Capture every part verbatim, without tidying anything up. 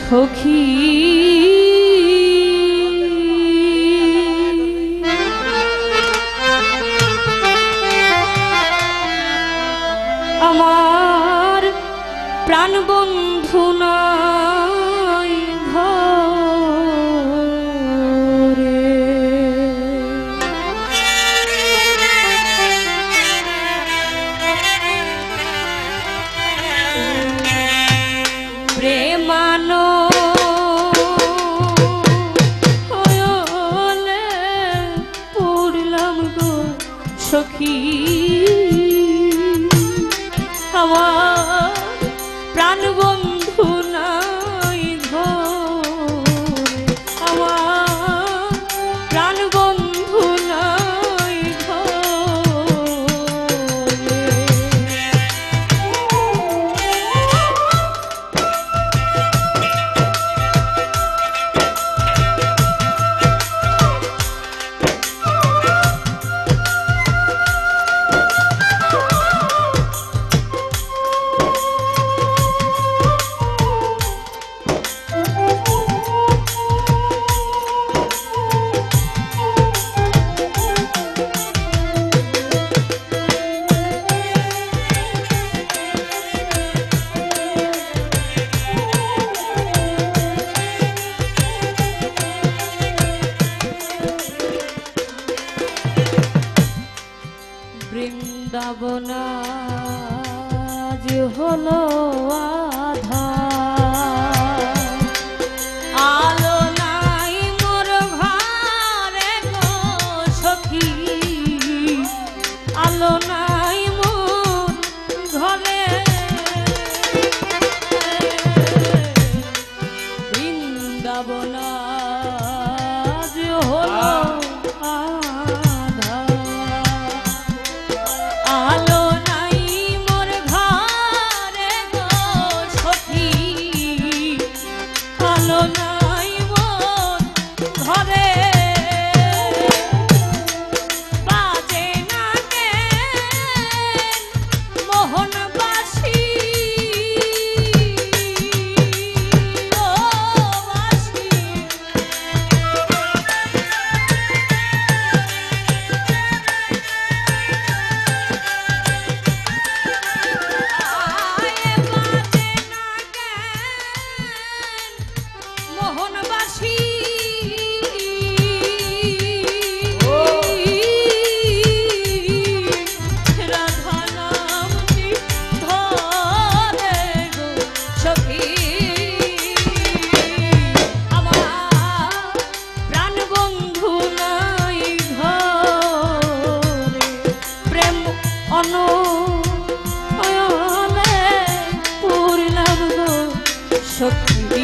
সখী আমার প্রাণ বন্ধু নাই ঘরে প্রেমানো হলে পড়লাম গো সখী আমার প্রাণ বন্ধু নাই ঘরে আমার প্রাণ বন্ধু নাই ঘরে বৃন্দাবন যে হলো আধার আলো নাই মোর ঘরে গো সখী আলো নাই মোর ঘরে বৃন্দাবন যে হলো আলো নাই মোর ঘরে গো সখী আলো নাই মোর ঘরে বাজে না কেন মোহন বাসি ও বাসি মোহনবাসী রাধা নামটি ধরে গো সখী আমার প্রাণ বন্ধু নাই ঘরে প্রেম অনয়নে পড়লাম গো সখী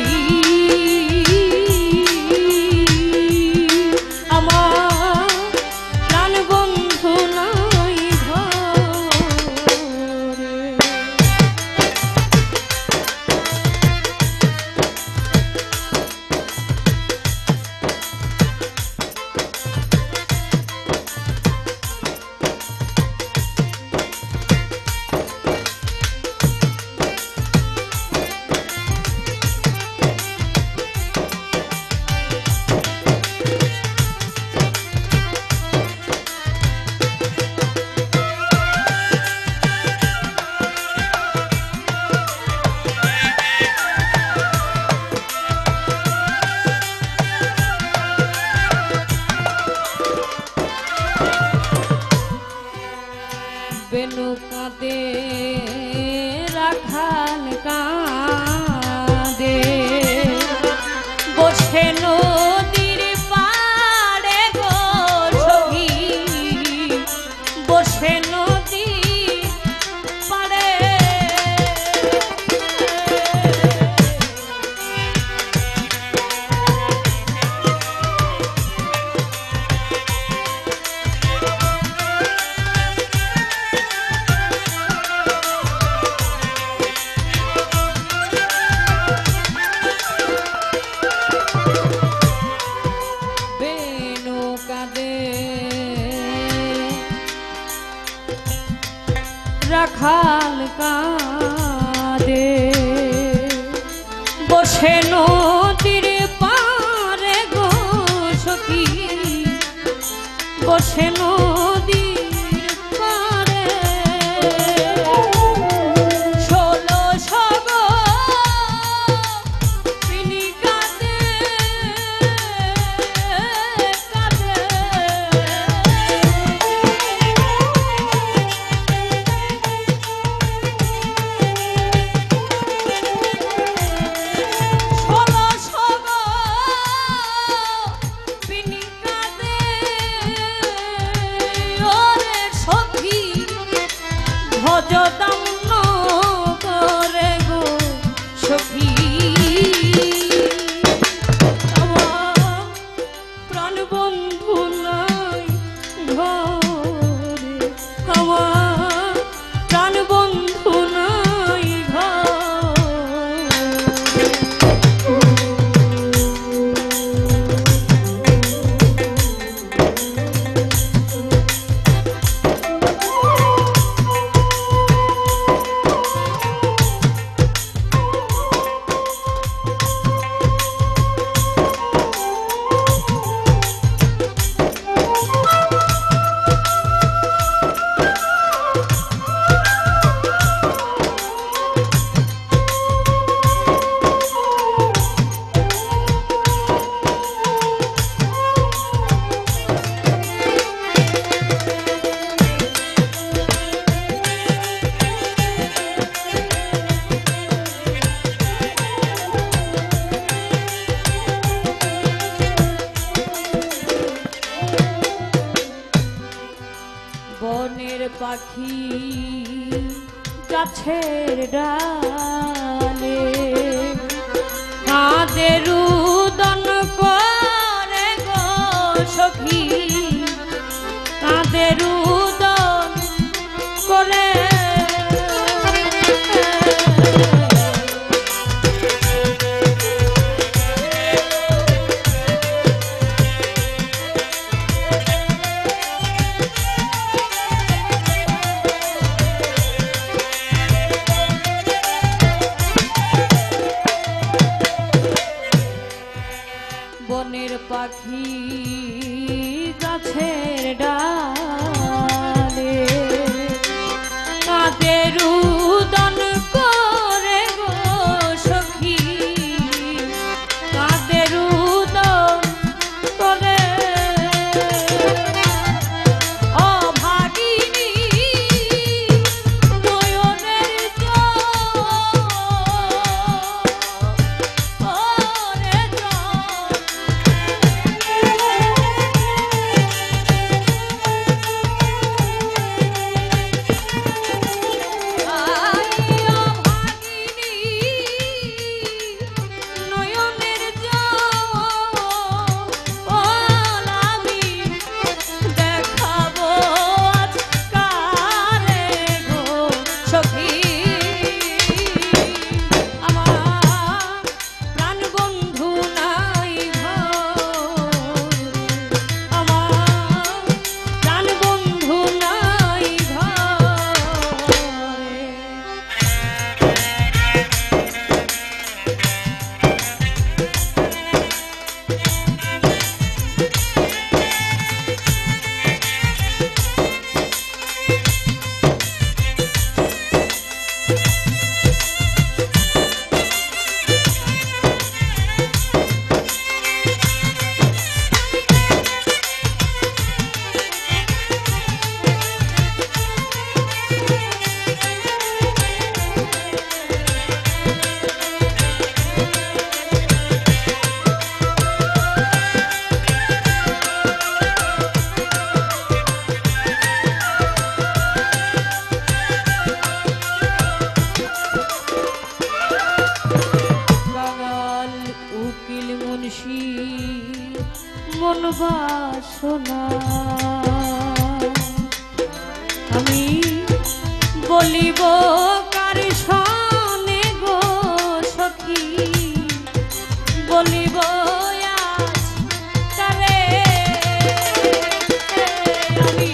বেনু কাঁদে রাখাল কাঁদে বসে নদীর পাড়ে গো সখী বসে নদীর পাড়ে রাখাল কাঁদে বসে বসে নদীর পারে গো সখী, বসে নদীর পারে ষোলো সগো তিনি কাঁদে কাঁদে ষোলো সগো তিনি কাঁদে ওরে সখী ভজ দাম্ন করে গো সখী আমার প্রাণ বন্ধু নাই ঘরে, আমার প্রাণ বন্ধু নাই ঘরে। বনের পাখি গাছের ডালে কাঁদে রুদন করে গো সখী, কাঁদে রুদন করে বনের পাখি গাছের ডালে কাঁদে রুদন করে গো সখী, কাঁদে রুদন করে অভাগিনী নয়নের জল ওরে জল মন বাসনা আমি বলিব কার সনে গো সখী, বলিব আজ তারে আমি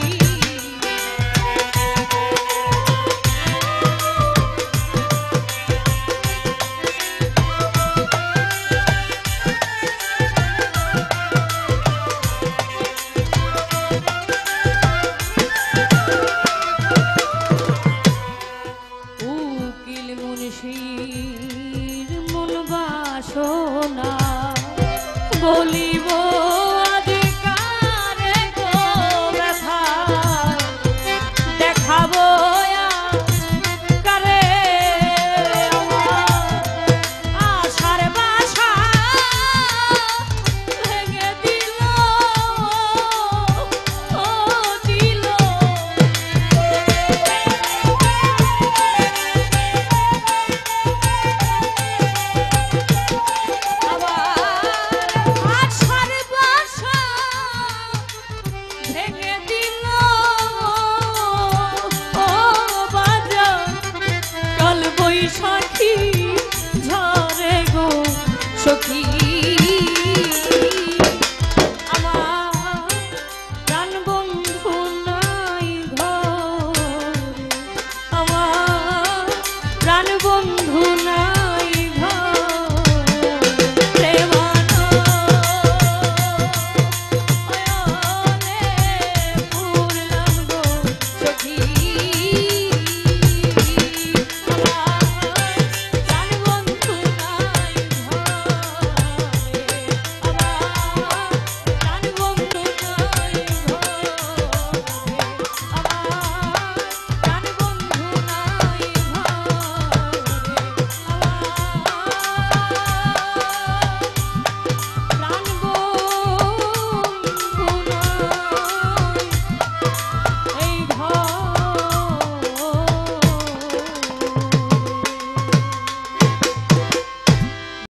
বলিব